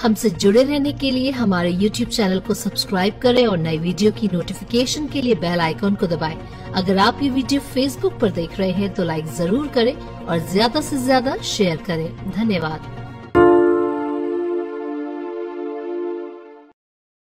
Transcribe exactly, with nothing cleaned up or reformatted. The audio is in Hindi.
हमसे जुड़े रहने के लिए हमारे यूट्यूब चैनल को सब्सक्राइब करें और नई वीडियो की नोटिफिकेशन के लिए बेल आइकॉन को दबाएं। अगर आप ये वीडियो फेसबुक पर देख रहे हैं तो लाइक जरूर करें और ज्यादा से ज्यादा शेयर करें। धन्यवाद।